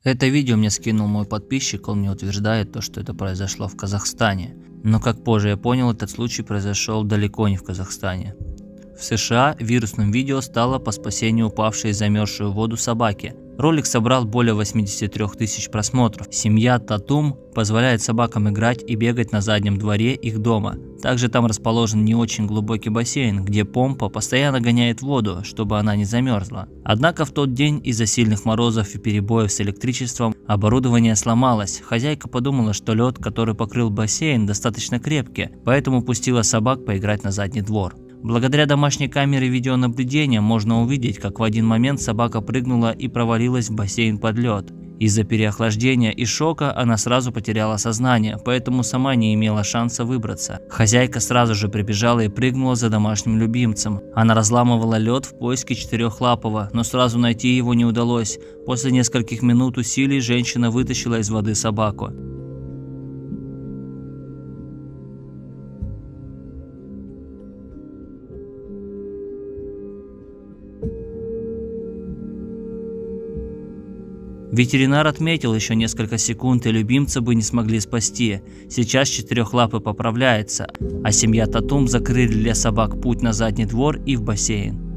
Это видео мне скинул мой подписчик, он мне утверждает то, что это произошло в Казахстане. Но как позже я понял, этот случай произошел далеко не в Казахстане. В США вирусным видео стало по спасению упавшей в замерзшую воду собаки. Ролик собрал более 83 тысяч просмотров. Семья Татум позволяет собакам играть и бегать на заднем дворе их дома. Также там расположен не очень глубокий бассейн, где помпа постоянно гоняет воду, чтобы она не замерзла. Однако в тот день из-за сильных морозов и перебоев с электричеством оборудование сломалось. Хозяйка подумала, что лед, который покрыл бассейн, достаточно крепкий, поэтому пустила собак поиграть на задний двор. Благодаря домашней камере видеонаблюдения можно увидеть, как в один момент собака прыгнула и провалилась в бассейн под лед. Из-за переохлаждения и шока она сразу потеряла сознание, поэтому сама не имела шанса выбраться. Хозяйка сразу же прибежала и прыгнула за домашним любимцем. Она разламывала лед в поиске четырехлапого, но сразу найти его не удалось. После нескольких минут усилий женщина вытащила из воды собаку. Ветеринар отметил еще несколько секунд, и любимца бы не смогли спасти. Сейчас четырехлапый поправляется, а семья Татум закрыли для собак путь на задний двор и в бассейн.